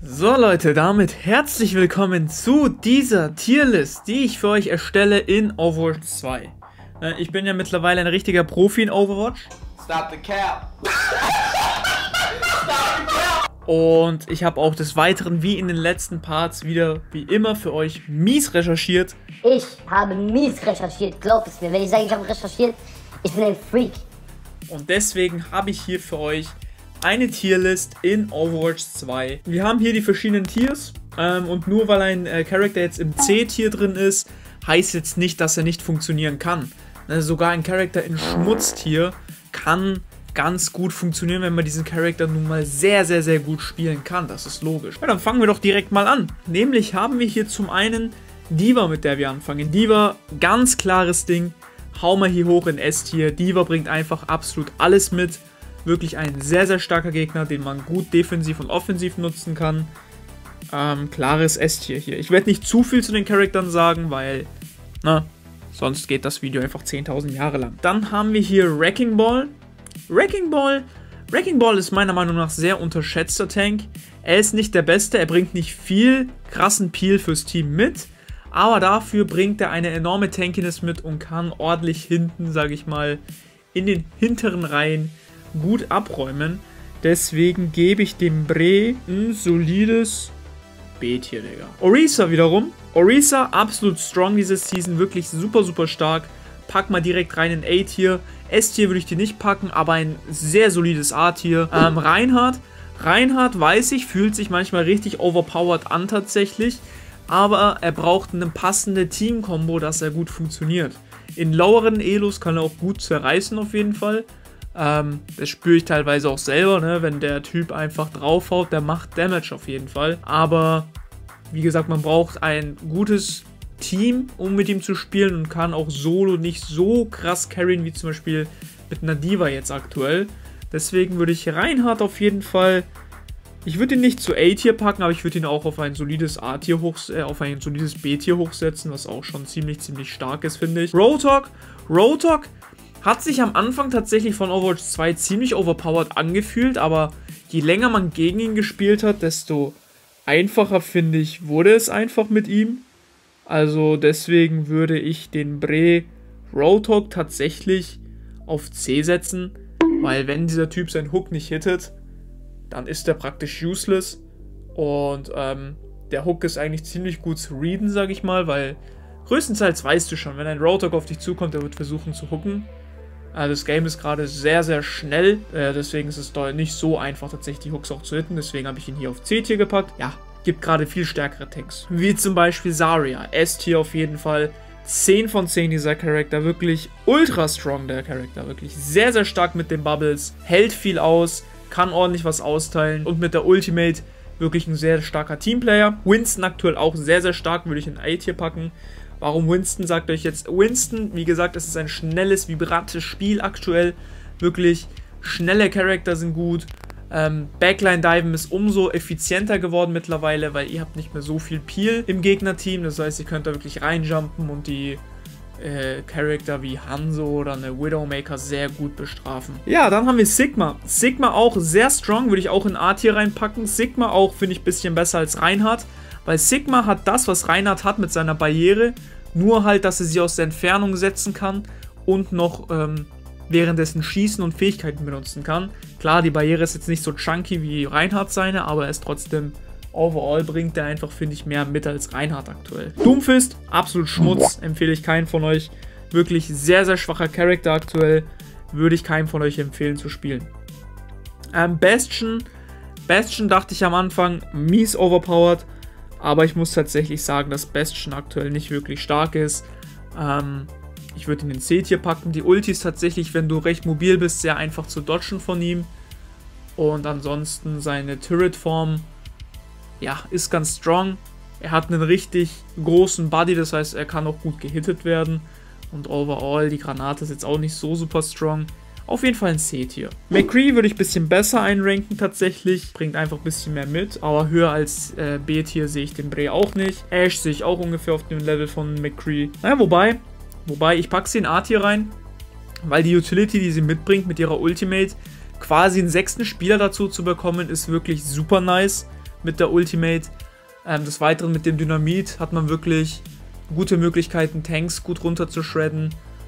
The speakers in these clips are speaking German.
So Leute, damit herzlich willkommen zu dieser Tierlist, die ich für euch erstelle in Overwatch 2. Ich bin ja mittlerweile ein richtiger Profi in Overwatch. Stop the cap. Und ich habe auch des Weiteren, wie in den letzten Parts, wieder wie immer für euch mies recherchiert. Ich habe mies recherchiert, glaubt es mir. Wenn ich sage, ich habe recherchiert, ich bin ein Freak. Und deswegen habe ich hier für euch eine Tierlist in Overwatch 2. Wir haben hier die verschiedenen Tiers und nur weil ein Charakter jetzt im C-Tier drin ist, heißt jetzt nicht, dass er nicht funktionieren kann. Sogar ein Charakter in Schmutztier kann ganz gut funktionieren, wenn man diesen Charakter nun mal sehr, sehr, sehr gut spielen kann. Das ist logisch. Ja, dann fangen wir doch direkt mal an. Nämlich haben wir hier zum einen D.Va, mit der wir anfangen. D.Va, ganz klares Ding. Hau mal hier hoch in S-Tier. D.Va bringt einfach absolut alles mit. Wirklich ein sehr, sehr starker Gegner, den man gut defensiv und offensiv nutzen kann. Klares S-Tier hier. Ich werde nicht zu viel zu den Charakteren sagen, weil, sonst geht das Video einfach 10.000 Jahre lang. Dann haben wir hier Wrecking Ball. Wrecking Ball ist meiner Meinung nach sehr unterschätzter Tank. Er ist nicht der Beste, er bringt nicht viel krassen Peel fürs Team mit. Aber dafür bringt er eine enorme Tankiness mit und kann ordentlich hinten, sage ich mal, in den hinteren Reihen gut abräumen. Deswegen gebe ich dem Bre ein solides B-Tier, Digga. Orisa wiederum. Orisa absolut strong dieses Season. Wirklich super, super stark. Pack mal direkt rein in A-Tier. S-Tier würde ich die nicht packen, aber ein sehr solides A-Tier. Reinhardt. Reinhardt, weiß ich, fühlt sich manchmal richtig overpowered an tatsächlich. Aber er braucht eine passende Team-Kombo, dass er gut funktioniert. In loweren Elos kann er auch gut zerreißen auf jeden Fall. Das spüre ich teilweise auch selber, ne? Wenn der Typ einfach draufhaut, der macht Damage auf jeden Fall. Aber wie gesagt, man braucht ein gutes Team, um mit ihm zu spielen und kann auch solo nicht so krass carryen wie zum Beispiel mit einer D.Va jetzt aktuell. Deswegen würde ich Reinhardt auf jeden Fall, ich würde ihn nicht zu A-Tier packen, aber ich würde ihn auch auf ein solides A-Tier auf ein solides B-Tier hochsetzen, was auch schon ziemlich stark ist, finde ich. Roadhog hat sich am Anfang tatsächlich von Overwatch 2 ziemlich overpowered angefühlt, aber je länger man gegen ihn gespielt hat, desto einfacher, finde ich, wurde es einfach mit ihm. Also deswegen würde ich den Bre Roadhog tatsächlich auf C setzen, weil wenn dieser Typ seinen Hook nicht hittet, dann ist er praktisch useless und der Hook ist eigentlich ziemlich gut zu readen, sage ich mal, weil größtenteils weißt du schon, wenn ein Roadhog auf dich zukommt, der wird versuchen zu hooken. Das Game ist gerade sehr, sehr schnell, deswegen ist es nicht so einfach, tatsächlich die Hooks auch zu hitten, deswegen habe ich ihn hier auf C-Tier gepackt. Ja, gibt gerade viel stärkere Tanks, wie zum Beispiel Zarya, S-Tier auf jeden Fall, 10 von 10 dieser Charakter, wirklich ultra strong der Charakter, wirklich sehr, sehr stark mit den Bubbles, hält viel aus, kann ordentlich was austeilen und mit der Ultimate wirklich ein sehr starker Teamplayer. Winston aktuell auch sehr, sehr stark, würde ich in A-Tier packen. Warum Winston, sagt euch jetzt Winston, wie gesagt, es ist ein schnelles, vibrantes Spiel aktuell, wirklich schnelle Charakter sind gut, Backline-Diven ist umso effizienter geworden mittlerweile, weil ihr habt nicht mehr so viel Peel im Gegnerteam, das heißt, ihr könnt da wirklich reinjumpen und die Charakter wie Hanzo oder eine Widowmaker sehr gut bestrafen. Ja, dann haben wir Sigma. Sigma auch sehr strong, würde ich auch in A-Tier reinpacken. Sigma auch, finde ich, ein bisschen besser als Reinhardt, weil Sigma hat das, was Reinhardt hat mit seiner Barriere, nur halt, dass er sie aus der Entfernung setzen kann und noch währenddessen schießen und Fähigkeiten benutzen kann. Klar, die Barriere ist jetzt nicht so chunky wie Reinhardt seine, aber er ist trotzdem, overall bringt er einfach, finde ich, mehr mit als Reinhardt aktuell. Doomfist, absolut Schmutz, empfehle ich keinen von euch. Wirklich sehr, sehr schwacher Charakter aktuell, würde ich keinem von euch empfehlen zu spielen. Bastion dachte ich am Anfang, mies overpowered, aber ich muss tatsächlich sagen, dass Bastion aktuell nicht wirklich stark ist. Ich würde ihn in C-Tier packen. Die Ulti ist tatsächlich, wenn du recht mobil bist, sehr einfach zu dodgen von ihm. Und ansonsten seine Turret-Form, ja, ist ganz strong. Er hat einen richtig großen Body, das heißt, er kann auch gut gehittet werden. Und overall, die Granate ist jetzt auch nicht so super strong. Auf jeden Fall ein C-Tier. McCree würde ich ein bisschen besser einranken tatsächlich. Bringt einfach ein bisschen mehr mit. Aber höher als B-Tier sehe ich den Bre auch nicht. Ashe sehe ich auch ungefähr auf dem Level von McCree. Naja, wobei ich packe sie in A-Tier rein. Weil die Utility, die sie mitbringt mit ihrer Ultimate, quasi einen 6. Spieler dazu zu bekommen, ist wirklich super nice. mit der Ultimate. Des Weiteren mit dem Dynamit hat man wirklich gute Möglichkeiten, Tanks gut runter zu shredden.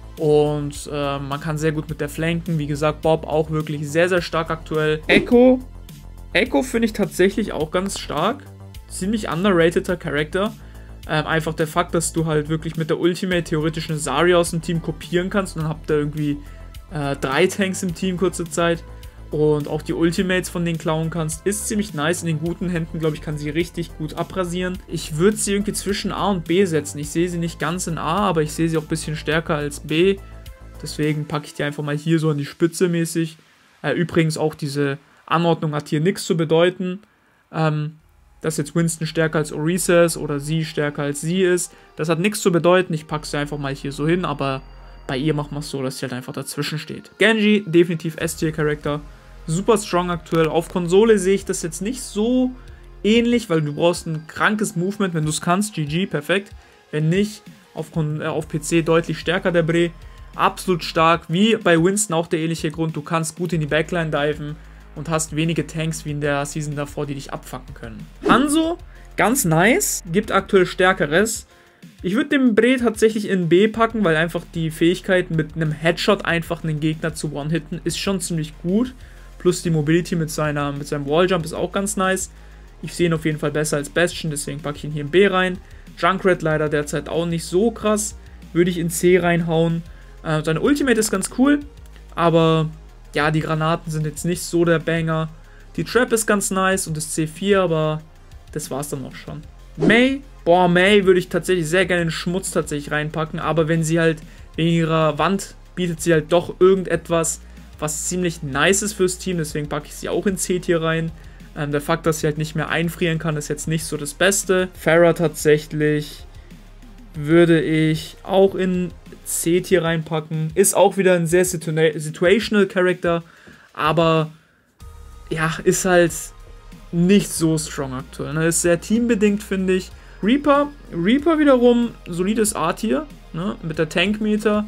Und man kann sehr gut mit der flanken. Wie gesagt, Bob auch wirklich sehr, sehr stark aktuell. Echo finde ich tatsächlich auch ganz stark. Ziemlich underrateder Charakter. Einfach der Fakt, dass du halt wirklich mit der Ultimate theoretisch eine Zarya aus dem Team kopieren kannst. Und dann habt ihr irgendwie 3 Tanks im Team kurze Zeit. Und auch die Ultimates von denen klauen kannst. Ist ziemlich nice. In den guten Händen, glaube ich, kann sie richtig gut abrasieren. Ich würde sie irgendwie zwischen A und B setzen. Ich sehe sie nicht ganz in A, aber ich sehe sie auch ein bisschen stärker als B. Deswegen packe ich die einfach mal hier so an die Spitze mäßig. Übrigens auch diese Anordnung hat hier nichts zu bedeuten. Dass jetzt Winston stärker als Orisa ist oder sie stärker als sie ist. Das hat nichts zu bedeuten. Ich packe sie einfach mal hier so hin, aber bei ihr machen wir es so, dass sie halt einfach dazwischen steht. Genji, definitiv S-Tier-Charakter. Super strong aktuell. Auf Konsole sehe ich das jetzt nicht so ähnlich, weil du brauchst ein krankes Movement, wenn du es kannst. GG, perfekt. Wenn nicht, auf PC deutlich stärker der Bre. Absolut stark. Wie bei Winston auch der ähnliche Grund. Du kannst gut in die Backline diven und hast wenige Tanks wie in der Season davor, die dich abfacken können. Hanzo, ganz nice. Gibt aktuell Stärkeres. Ich würde den Bre tatsächlich in B packen, weil einfach die Fähigkeit mit einem Headshot einfach einen Gegner zu one-hitten ist schon ziemlich gut. Plus die Mobility mit seinem Walljump ist auch ganz nice. Ich sehe ihn auf jeden Fall besser als Bastion, deswegen packe ich ihn hier in B rein. Junkrat leider derzeit auch nicht so krass. Würde ich in C reinhauen. Seine Ultimate ist ganz cool, aber ja, die Granaten sind jetzt nicht so der Banger. Die Trap ist ganz nice und das C4, aber das war's dann auch schon. Mei, boah, Mei würde ich tatsächlich sehr gerne in den Schmutz tatsächlich reinpacken, aber wenn sie halt wegen ihrer Wand bietet sie halt doch irgendetwas, was ziemlich nice ist fürs Team, deswegen packe ich sie auch in C-Tier rein. Der Fakt, dass sie halt nicht mehr einfrieren kann, ist jetzt nicht so das Beste. Pharah tatsächlich würde ich auch in C-Tier reinpacken. Ist auch wieder ein sehr situational Charakter, aber ja, ist halt nicht so strong aktuell. Ne? Ist sehr teambedingt, finde ich. Reaper wiederum solides A-Tier, ne? Mit der Tankmeter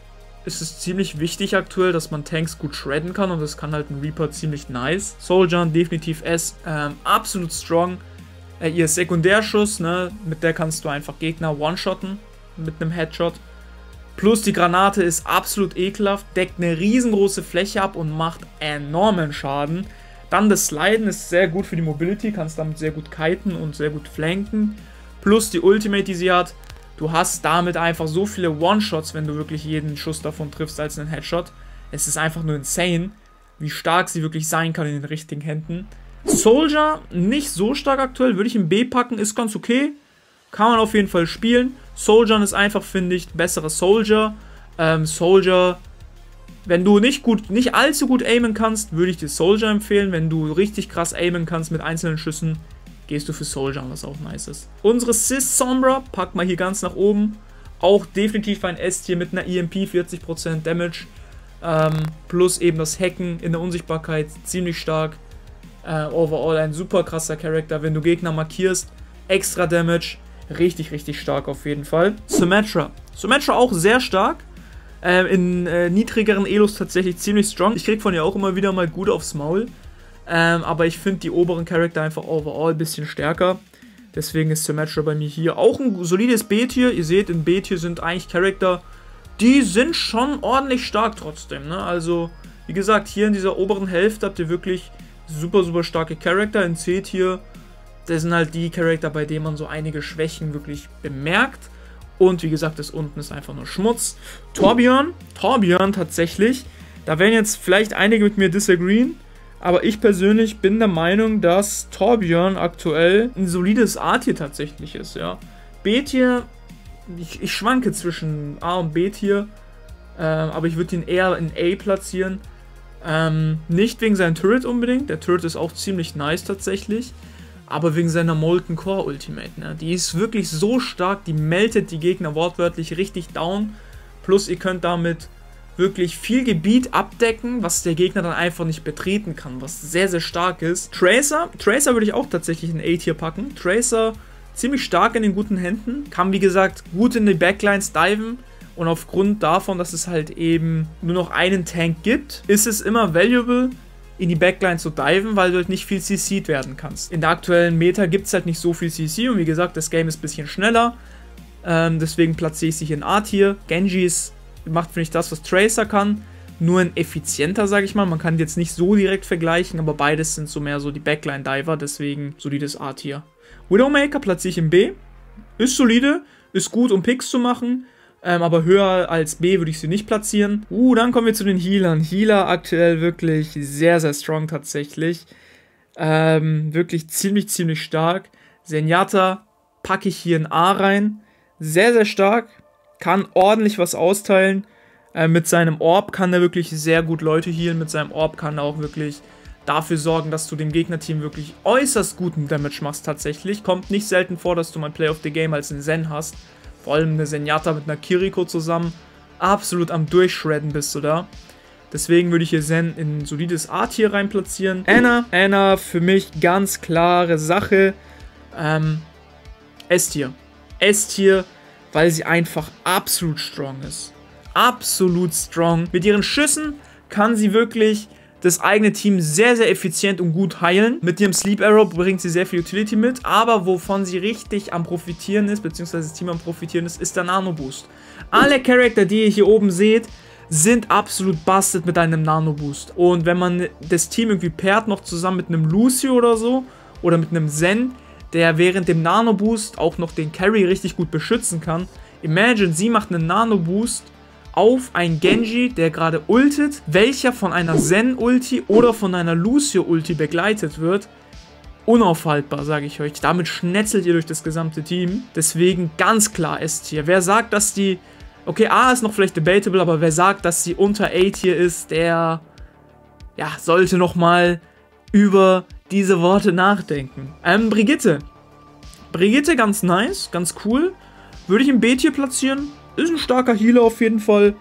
ist es ziemlich wichtig aktuell, dass man Tanks gut shredden kann und das kann halt ein Reaper ziemlich nice. Soldier definitiv S, absolut strong. Ihr Sekundärschuss, ne, mit der kannst du einfach Gegner one-shotten mit einem Headshot. Plus die Granate ist absolut ekelhaft, deckt eine riesengroße Fläche ab und macht enormen Schaden. Dann das Sliden ist sehr gut für die Mobility, kannst damit sehr gut kiten und sehr gut flanken. Plus die Ultimate, die sie hat. Du hast damit einfach so viele One-Shots, wenn du wirklich jeden Schuss davon triffst als einen Headshot. Es ist einfach nur insane, wie stark sie wirklich sein kann in den richtigen Händen. Soldier, nicht so stark aktuell, würde ich in B packen, ist ganz okay. Kann man auf jeden Fall spielen. Soldier ist einfach, finde ich, besserer Soldier. Soldier, wenn du nicht allzu gut aimen kannst, würde ich dir Soldier empfehlen. Wenn du richtig krass aimen kannst mit einzelnen Schüssen, gehst du für Soldier, was auch nice ist. Unsere Sis Sombra packt mal hier ganz nach oben. Auch definitiv ein S-Tier mit einer EMP, 40% Damage. Plus eben das Hacken in der Unsichtbarkeit, ziemlich stark. Overall ein super krasser Charakter. Wenn du Gegner markierst, extra Damage. Richtig, richtig stark auf jeden Fall. Symmetra auch sehr stark. In niedrigeren Elos tatsächlich ziemlich strong. Ich krieg von ihr auch immer wieder mal gut aufs Maul. Aber ich finde die oberen Charakter einfach overall ein bisschen stärker. Deswegen ist Symmetra bei mir hier auch ein solides B-Tier. Ihr seht, in B-Tier sind eigentlich Charakter, die sind schon ordentlich stark trotzdem. Ne? Also, wie gesagt, hier in dieser oberen Hälfte habt ihr wirklich super, super starke Charakter. In C-Tier, das sind halt die Charakter, bei denen man so einige Schwächen wirklich bemerkt. Und wie gesagt, das unten ist einfach nur Schmutz. Torbjörn tatsächlich, da werden jetzt vielleicht einige mit mir disagreeen. Aber ich persönlich bin der Meinung, dass Torbjörn aktuell ein solides A-Tier tatsächlich ist, ja. B-Tier, ich schwanke zwischen A und B-Tier, aber ich würde ihn eher in A platzieren. Nicht wegen seinem Turret unbedingt, der Turret ist auch ziemlich nice tatsächlich, aber wegen seiner Molten Core Ultimate, ne. Die ist wirklich so stark, die meltet die Gegner wortwörtlich richtig down, plus ihr könnt damit wirklich viel Gebiet abdecken, was der Gegner dann einfach nicht betreten kann, was sehr, sehr stark ist. Tracer würde ich auch tatsächlich in A-Tier packen. Tracer ziemlich stark in den guten Händen, kann wie gesagt gut in die Backlines diven und aufgrund davon, dass es halt eben nur noch einen Tank gibt, ist es immer valuable, in die Backline zu diven, weil du halt nicht viel CC'd werden kannst. In der aktuellen Meta gibt es halt nicht so viel CC und wie gesagt, das Game ist ein bisschen schneller. Deswegen platziere ich sie hier in A-Tier. Genji macht, finde ich, das, was Tracer kann. Nur ein effizienter, sage ich mal. Man kann jetzt nicht so direkt vergleichen, aber beides sind so mehr so die Backline-Diver, deswegen solides A-Tier. Widowmaker platziere ich in B. Ist solide, ist gut, um Picks zu machen. Aber höher als B würde ich sie nicht platzieren. Dann kommen wir zu den Healern. Healer aktuell wirklich sehr, sehr strong tatsächlich. Wirklich ziemlich stark. Zenyatta packe ich hier in A rein. Sehr, sehr stark. Kann ordentlich was austeilen. Mit seinem Orb kann er wirklich sehr gut Leute healen. Mit seinem Orb kann er auch wirklich dafür sorgen, dass du dem Gegnerteam wirklich äußerst guten Damage machst tatsächlich. Kommt nicht selten vor, dass du mal Play of the Game als einen Zen hast. Vor allem eine Zenyatta mit einer Kiriko zusammen. Absolut am Durchshredden bist du da. Deswegen würde ich hier Zen in ein solides A-Tier rein platzieren. Anna für mich ganz klare Sache. S-Tier. S-Tier, weil sie einfach absolut strong ist. Absolut strong. Mit ihren Schüssen kann sie wirklich das eigene Team sehr, sehr effizient und gut heilen. Mit ihrem Sleep Arrow bringt sie sehr viel Utility mit, aber wovon sie richtig am Profitieren ist, beziehungsweise das Team am Profitieren ist der Nano Boost. Alle Charakter, die ihr hier oben seht, sind absolut busted mit einem Nano Boost. Und wenn man das Team irgendwie pairt noch zusammen mit einem Lucio oder so, oder mit einem Zen, der während dem Nano Boost auch noch den Carry richtig gut beschützen kann. Imagine, sie macht einen Nano Boost auf einen Genji, der gerade ultet, welcher von einer Zen-Ulti oder von einer Lucio-Ulti begleitet wird. Unaufhaltbar, sage ich euch. Damit schnetzelt ihr durch das gesamte Team. Deswegen ganz klar S-Tier. Wer sagt, dass die... Okay, A ist noch vielleicht debatable, aber wer sagt, dass sie unter A-Tier ist, der... Ja, sollte nochmal über diese Worte nachdenken. Brigitte. Brigitte ganz nice, ganz cool. Würde ich im B-Tier platzieren. Ist ein starker Healer auf jeden Fall.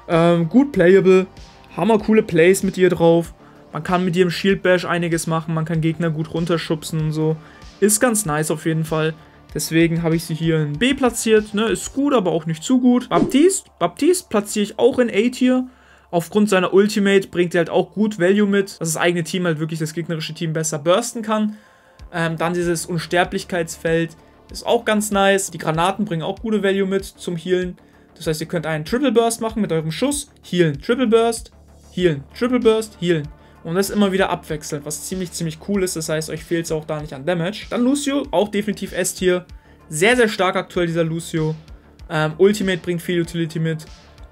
Gut playable. Hammercoole Plays mit ihr drauf. Man kann mit ihr im Shield Bash einiges machen. Man kann Gegner gut runterschubsen und so. Ist ganz nice auf jeden Fall. Deswegen habe ich sie hier in B platziert. Ne? Ist gut, aber auch nicht zu gut. Baptiste platziere ich auch in A-Tier. Aufgrund seiner Ultimate bringt er halt auch gut Value mit, dass das eigene Team halt wirklich das gegnerische Team besser bursten kann. Dann dieses Unsterblichkeitsfeld ist auch ganz nice. Die Granaten bringen auch gute Value mit zum Healen. Das heißt, ihr könnt einen Triple Burst machen mit eurem Schuss, healen, Triple Burst, healen, Triple Burst, healen. Und das immer wieder abwechselnd, was ziemlich cool ist. Das heißt, euch fehlt es auch da nicht an Damage. Dann Lucio, auch definitiv S-Tier. Sehr, sehr stark aktuell dieser Lucio. Ultimate bringt viel Utility mit.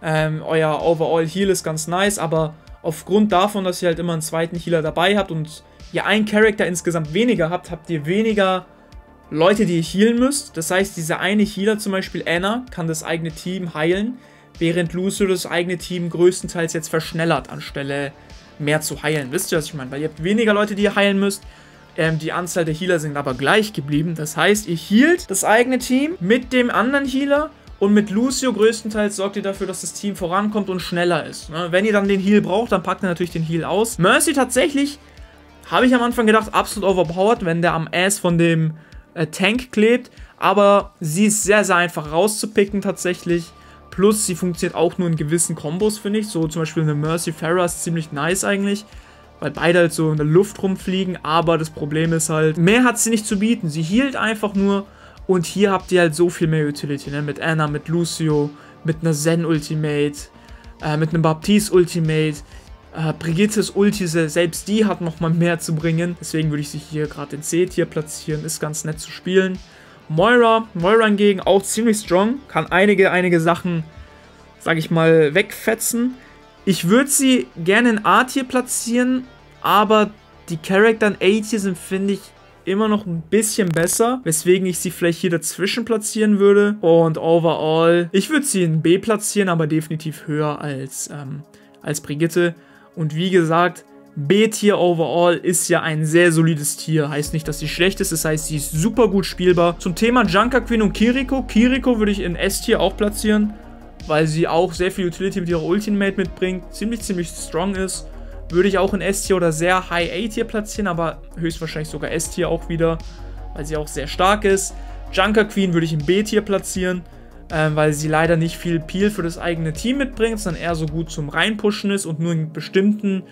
Euer Overall Heal ist ganz nice, aber aufgrund davon, dass ihr halt immer einen zweiten Healer dabei habt und ihr einen Charakter insgesamt weniger habt, habt ihr weniger Leute, die ihr healen müsst. Das heißt, dieser eine Healer, zum Beispiel Anna, kann das eigene Team heilen, während Lucio das eigene Team größtenteils jetzt verschnellert, anstelle mehr zu heilen. Wisst ihr, was ich meine? Weil ihr habt weniger Leute, die ihr heilen müsst. Die Anzahl der Healer sind aber gleich geblieben. Das heißt, ihr healt das eigene Team mit dem anderen Healer. Und mit Lucio größtenteils sorgt ihr dafür, dass das Team vorankommt und schneller ist. Ne? Wenn ihr dann den Heal braucht, dann packt ihr natürlich den Heal aus. Mercy tatsächlich, habe ich am Anfang gedacht, absolut overpowered, wenn der am Ass von dem Tank klebt. Aber sie ist sehr, sehr einfach rauszupicken tatsächlich. Plus, sie funktioniert auch nur in gewissen Kombos, finde ich. So zum Beispiel eine Mercy Pharah ist ziemlich nice eigentlich. Weil beide halt so in der Luft rumfliegen. Aber das Problem ist halt, mehr hat sie nicht zu bieten. Sie healt einfach nur. Und hier habt ihr halt so viel mehr Utility, ne? Mit Anna, mit Lucio, mit einer Zen-Ultimate, mit einem Baptiste-Ultimate, Brigittes Ulti, selbst die hat nochmal mehr zu bringen. Deswegen würde ich sie hier gerade in C-Tier platzieren, ist ganz nett zu spielen. Moira hingegen auch ziemlich strong, kann einige Sachen, sag ich mal, wegfetzen. Ich würde sie gerne in A-Tier platzieren, aber die Charakter in A-Tier sind, finde ich, immer noch ein bisschen besser, weswegen ich sie vielleicht hier dazwischen platzieren würde. Und overall, ich würde sie in B platzieren, aber definitiv höher als Brigitte. Und wie gesagt, B-Tier overall ist ja ein sehr solides Tier. Heißt nicht, dass sie schlecht ist, das heißt, sie ist super gut spielbar. Zum Thema Junker Queen und Kiriko. Kiriko würde ich in S-Tier auch platzieren, weil sie auch sehr viel Utility mit ihrer Ultimate mitbringt. Ziemlich strong ist. Würde ich auch in S-Tier oder sehr High A-Tier platzieren, aber höchstwahrscheinlich sogar S-Tier auch wieder, weil sie auch sehr stark ist. Junker Queen würde ich in B-Tier platzieren, weil sie leider nicht viel Peel für das eigene Team mitbringt, sondern eher so gut zum Reinpushen ist und nur in bestimmten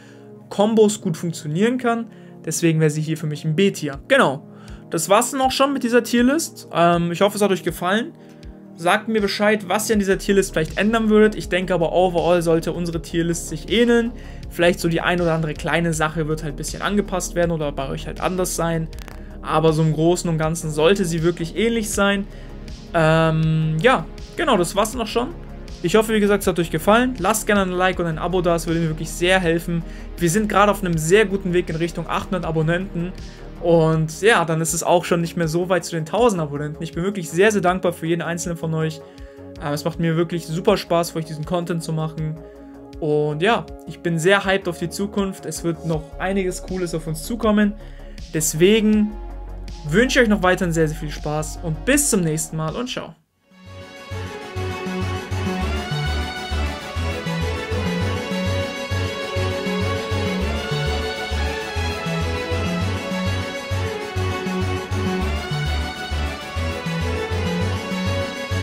Kombos gut funktionieren kann. Deswegen wäre sie hier für mich ein B-Tier. Genau, das war's dann auch schon mit dieser Tierlist. Ich hoffe, es hat euch gefallen. Sagt mir Bescheid, was ihr an dieser Tierlist vielleicht ändern würdet. Ich denke aber, overall sollte unsere Tierlist sich ähneln. Vielleicht so die ein oder andere kleine Sache wird halt ein bisschen angepasst werden oder bei euch halt anders sein. Aber so im Großen und Ganzen sollte sie wirklich ähnlich sein. Ja, genau, das war's dann auch schon. Ich hoffe, wie gesagt, es hat euch gefallen. Lasst gerne ein Like und ein Abo da, es würde mir wirklich sehr helfen. Wir sind gerade auf einem sehr guten Weg in Richtung 800 Abonnenten. Und ja, dann ist es auch schon nicht mehr so weit zu den 1000 Abonnenten. Ich bin wirklich sehr, sehr dankbar für jeden einzelnen von euch. Es macht mir wirklich super Spaß, für euch diesen Content zu machen. Und ja, ich bin sehr hyped auf die Zukunft. Es wird noch einiges Cooles auf uns zukommen. Deswegen wünsche ich euch noch weiterhin sehr, sehr viel Spaß und bis zum nächsten Mal und ciao.